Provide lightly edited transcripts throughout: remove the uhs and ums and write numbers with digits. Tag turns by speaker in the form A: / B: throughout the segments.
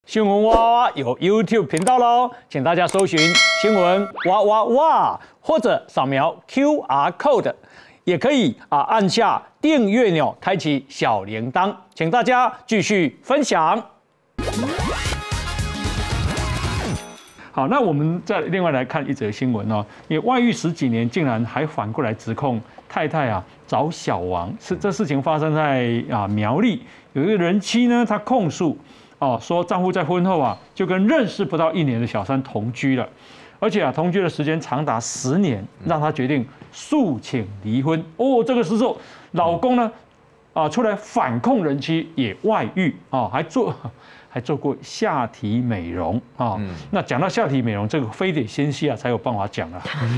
A: 新闻哇哇哇有 YouTube 频道喽，请大家搜寻新闻哇哇哇，或者扫描 QR code， 也可以按下订阅钮，开启小铃铛，请大家继续分享。好，那我们再另外来看一则新闻哦，因为外遇10几年，竟然还反过来指控太太找小王，这事情发生在苗栗，有一个人妻呢，她控诉。说丈夫在婚后就跟认识不到1年的小三同居了，而且同居的时间长达10年，让她决定诉请离婚。这个时候老公呢出来反控人妻也外遇还做过下体美容那讲到下体美容，这个非得先西才有办法讲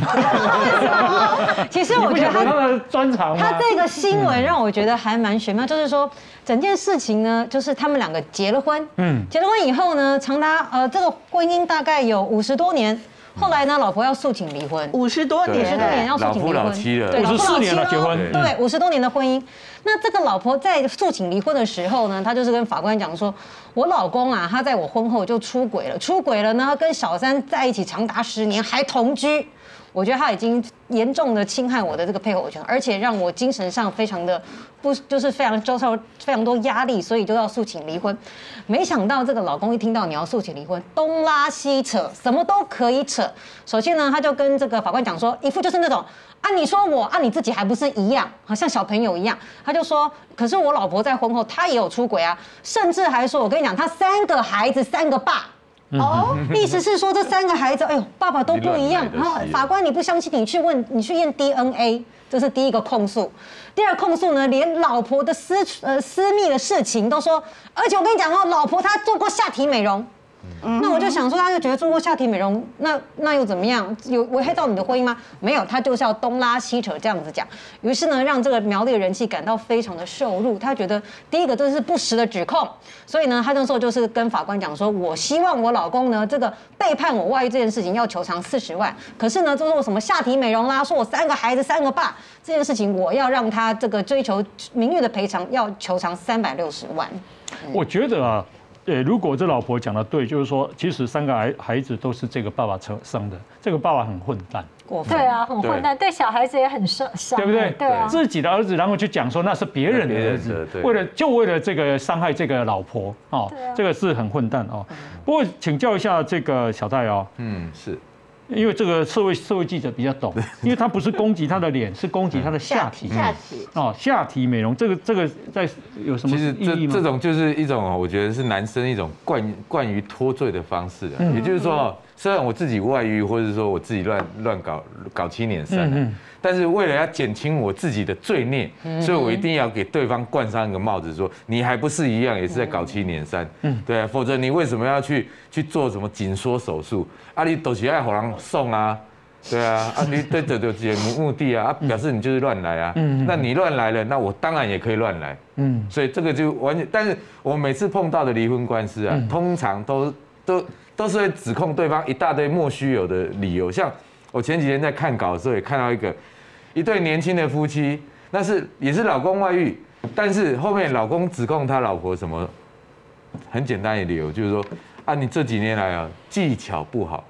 B: 其实我觉得他
A: 的专长，
B: 他这个新闻让我觉得还蛮玄妙，就是说整件事情呢，就是他们2个结了婚，结了婚以后呢，长达这个婚姻大概有50多年。后来呢，老婆要诉请离婚
C: ，50多年
B: 要诉请离婚，
D: 老夫老妻了，
B: 对
A: ，54年了结婚，
B: 对，50多年的婚姻。那这个老婆在诉请离婚的时候呢，她就是跟法官讲说，我老公他在我婚后就出轨了呢，跟小三在一起长达10年，还同居。我觉得他已经严重的侵害我的这个配偶权，而且让我精神上非常的就是非常遭受非常多压力，所以就要诉请离婚。没想到这个老公一听到你要诉请离婚，东拉西扯，什么都可以扯。首先呢，他就跟这个法官讲说，一副就是那种你说我你自己还不是一样，好像小朋友一样。他就说，可是我老婆在婚后她也有出轨甚至还说，我跟你讲，她3个孩子3个爸。意思是说这3个孩子，爸爸都不一样。然后法官你不相信，你去验 DNA， 这是第一个控诉。第二控诉呢，连老婆的私密的事情都说，而且我跟你讲老婆她做过下体美容。那我就想说，他就觉得做过下体美容，那又怎么样？有危害到你的婚姻吗？没有，他就是要东拉西扯这样子讲。于是呢，让这个苗栗的人气感到非常的受辱。他觉得第一个这是不实的指控，所以呢，他那时候就是跟法官讲说，我希望我老公呢这个背叛我外遇这件事情要求偿40万。可是呢，就是什么下体美容啦，说我3个孩子3个爸这件事情，我要让他这个追求名誉的赔偿，要求偿360万。
A: 我觉得如果这老婆讲的对，就是说，其实3个孩子都是这个爸爸生的，这个爸爸很混蛋，
E: 对很混蛋，对小孩子也很伤，
A: 对不对？
E: 对啊，
A: 自己的儿子，然后去讲说那是别人的儿子，为了这个伤害这个老婆这个是很混蛋不过请教一下这个小戴
D: 是。
A: 因为这个社会记者比较懂，因为他不是攻击他的脸，是攻击他的下体。下体美容，这个在有什么意义吗？
D: 这种就是一种我觉得是男生一种惯于脱罪的方式也就是说，虽然我自己外遇，或者说我自己乱搞7年3，但是为了要减轻我自己的罪孽，所以我一定要给对方冠上一个帽子，说你还不是一样，也是在搞7年3，对，否则你为什么要去做什么紧缩手术？你都是爱给人送对你对这个目的表示你就是乱来那你乱来了，那我当然也可以乱来，所以这个就完全，但是我每次碰到的离婚官司通常都是会指控对方一大堆莫须有的理由，像我前几天在看稿的时候也看到一对年轻的夫妻，也是老公外遇，但是后面老公指控他老婆什么，很简单的理由就是说你这几年来技巧不好，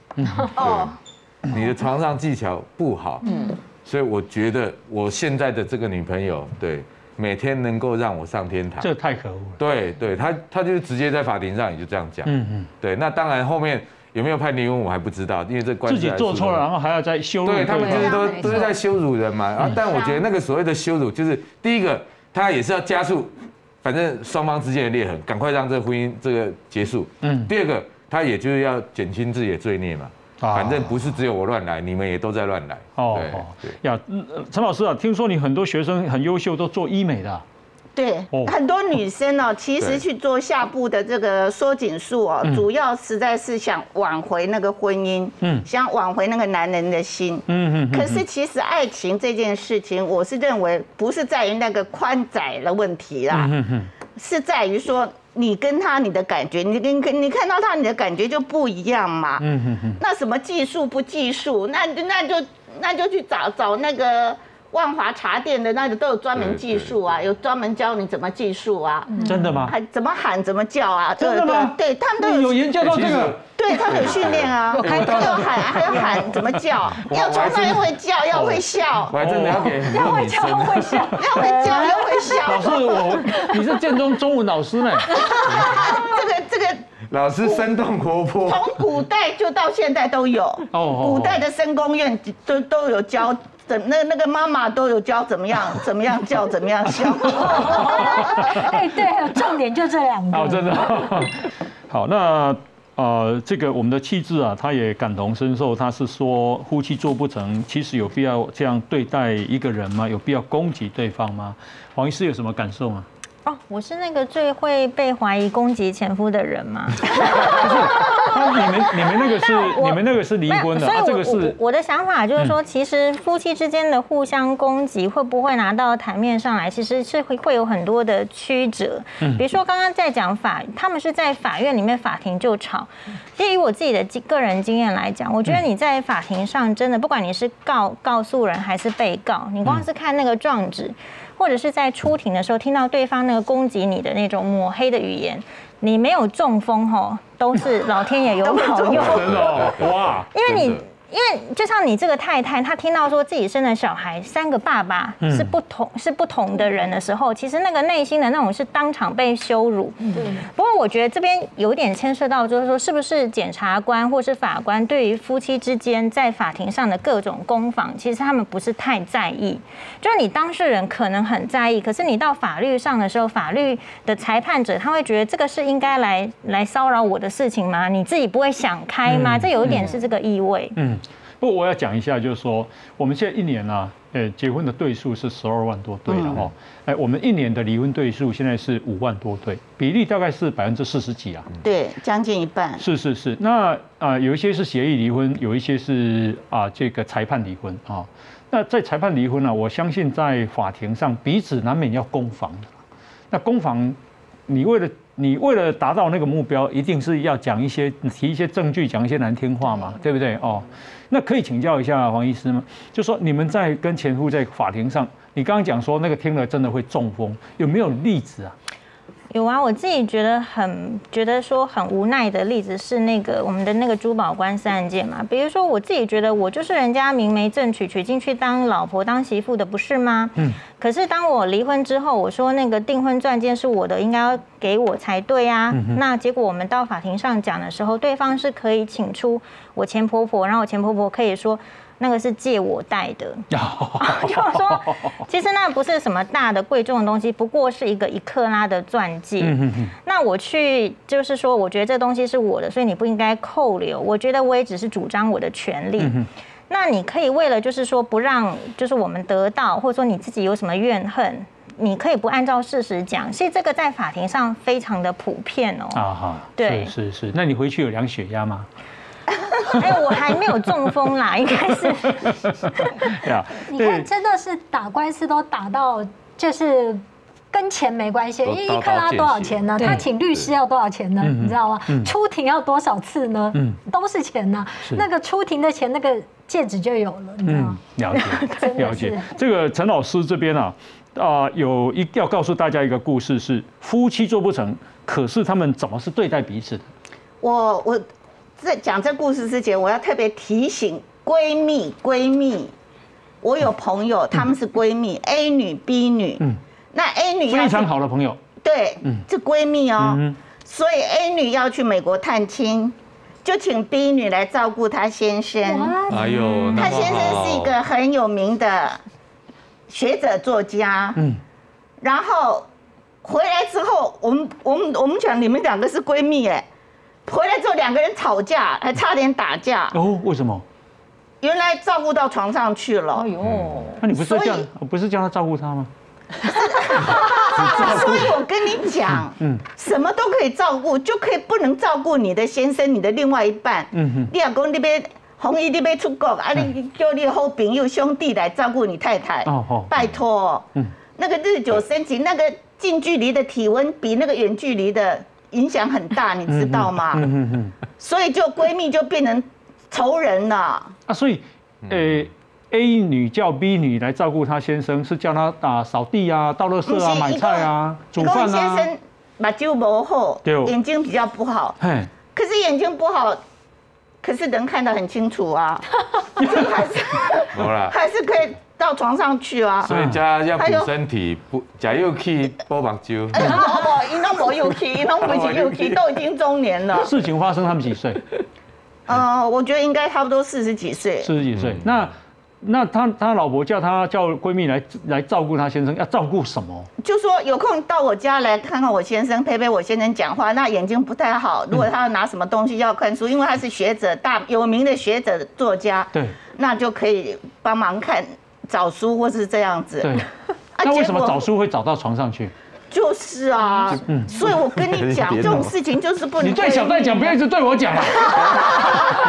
D: 你的床上技巧不好，所以我觉得我现在的这个女朋友每天能够让我上天堂，
A: 这太可恶了。
D: 对，他就直接在法庭上也就这样讲，对，那当然后面有没有判离婚我还不知道，因为这官司
A: 自己做错了，然后还要再羞辱对
D: 方，对他们都是在羞辱人嘛。但我觉得那个所谓的羞辱，就是第一个，他也是要加速，反正双方之间的裂痕，赶快让这个婚姻这个结束。第二个，他也就是要减轻自己的罪孽嘛。反正不是只有我乱来，你们也都在乱来。
A: 陈老师听说你很多学生很优秀，都做医美的。
C: 对，很多女生其实去做下部的这个缩紧术主要实在是想挽回那个婚姻，想挽回那个男人的心，可是其实爱情这件事情，我是认为不是在于那个宽窄的问题啦，是在于说你跟他你的感觉，你看到他你的感觉就不一样嘛，那什么技术不技术，那就去找那个万华茶店的那个都有专门技术啊，有专门教你怎么技术啊。
A: 真的吗？
C: 还怎么喊怎么叫啊？
A: 真的吗？
C: 对，他们都
A: 有研究到这个。
C: 对他们有训练啊，要喊还要喊怎么叫，要从上要会叫，要会笑。
D: 我还真的要给
E: 要会叫会笑，
C: 要会叫要会笑。
A: 老师，你是建中中文老师呢？
C: 这个
D: 老师生动活泼，
C: 从古代就到现在都有。古代的深宫院都有教。那个妈妈都有教怎么样叫，怎么样笑。
E: 哎，对，重点就这2个。
A: 哦，真的。好，那这个我们的气质啊，他也感同身受。他是说，夫妻做不成，其实有必要这样对待一个人吗？有必要攻击对方吗？黄医师有什么感受吗？
F: 哦，我是那个最会被怀疑攻击前夫的人吗？
A: 你们那个是离婚的，
F: 所以
A: 这个是
F: 我的想法就是说，其实夫妻之间的互相攻击会不会拿到台面上来，其实是会有很多的曲折。比如说刚刚在讲他们是在法院里面法庭就吵。基于我自己的个人经验来讲，我觉得你在法庭上真的，不管你是告诉人还是被告，你光是看那个状纸。或者是在出庭的时候听到对方那个攻击你的那种抹黑的语言，你没有中风吼，都是老天爷有保佑。
A: 真的哇！
F: 因为就像你这个太太，她听到说自己生了小孩，3个爸爸是不同的人的时候，其实那个内心的那种是当场被羞辱。不过我觉得这边有点牵涉到，就是说是不是检察官或是法官对于夫妻之间在法庭上的各种攻防，其实他们不是太在意。就是你当事人可能很在意，可是你到法律上的时候，法律的裁判者他会觉得这个是应该来骚扰我的事情吗？你自己不会想开吗？这有一点是这个意味。
A: 不过我要讲一下，就是说我们现在1年啊，结婚的对数是12万多对了哈，我们1年的离婚对数现在是5万多对，比例大概是40%几啊。
C: 对，将近一半。
A: 是。那有一些是协议离婚，有一些是这个裁判离婚啊。那在裁判离婚呢，我相信在法庭上彼此难免要攻防的。那攻防，你为了达到那个目标，一定是要提一些证据，讲一些难听话嘛，对不对？那可以请教一下黄医师吗？就说你们在跟前夫在法庭上，你刚刚讲说那个听了真的会中风，有没有例子啊？
F: 有啊，我自己觉得说很无奈的例子是我们的那个珠宝官司案件嘛。比如说我自己觉得我就是人家明媒正娶进去当老婆当媳妇的，不是吗？可是当我离婚之后，我说那个订婚钻戒是我的，应该要给我才对啊。那结果我们到法庭上讲的时候，对方是可以请出我前婆婆，然后我前婆婆可以说。那个是借我戴的，就说其实那不是什么大的贵重的东西，不过是一个1克拉的钻戒。那我去就是说，我觉得这东西是我的，所以你不应该扣留。我觉得我也只是主张我的权利。那你可以为了就是说不让就是我们得到，或者说你自己有什么怨恨，你可以不按照事实讲。其实这个在法庭上非常的普遍哦。
A: 对，是。那你回去有量血压吗？
F: 我还没有中风啦，应该是。
E: 你看，真的是打官司都打到，就是跟钱没关系。1克拉多少钱呢？他请律师要多少钱呢？你知道吗？出庭要多少次呢？都是钱呐。那个出庭的钱，那个戒指就有了，你知道吗？
A: 了解。这个陈老师这边要告诉大家一个故事，是夫妻做不成，可是他们怎么是对待彼此的？
C: 我在讲这故事之前，我要特别提醒闺蜜，我有朋友，她们是闺蜜 ，A 女、B 女，那 A 女
A: 非常好的朋友，
C: 对，这闺蜜哦，所以 A 女要去美国探亲，就请 B 女来照顾她先生。
D: 哎呦，
C: 她先生是一个很有名的学者作家，然后回来之后，我们讲你们2个是闺蜜哎。回来之后2个人吵架，还差点打架。
A: 为什么？
C: 原来照顾到床上去了。哎呦，
A: 那你不是叫他照顾他吗？
C: 所以我跟你讲，什么都可以照顾，就可以不能照顾你的先生，你的另外一半。你老公那边红衣那边出国，你叫你的好朋友兄弟来照顾你太太。拜托。那个日久生情，那个近距离的体温比那个远距离的。影响很大，你知道吗？所以就闺蜜就变成仇人了。
A: 所以 A 女叫 B 女来照顾她先生，是叫她扫地啊、倒垃圾啊、买菜啊、煮饭啊。
C: 先生目睭不好，眼睛比较不好。可是眼睛不好，可是能看得很清楚啊，还是可以到床上去啊。
D: 所以家要补身体，假又去补目睭。
C: 伊拢无又去，伊拢不是又去，都已经中年了。
A: 事情发生他们几岁？
C: 我觉得应该差不多40几岁。
A: 40几岁，那他老婆叫闺蜜来照顾他先生，要照顾什么？
C: 就说有空到我家来看看我先生，陪陪我先生讲话。那眼睛不太好，如果他要拿什么东西要看书，因为他是学者，有名的学者作家，
A: 对，
C: 那就可以帮忙看找书或是这样子。
A: 对，那为什么找书会找到床上去？
C: 就是啊，所以我跟你讲，这种事情就是不能。
A: 你对小戴讲，不要一直对我讲啊。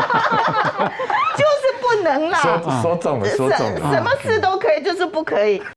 C: 就是不能啦。
D: 说中了，
C: 什么事都可以，就是不可以。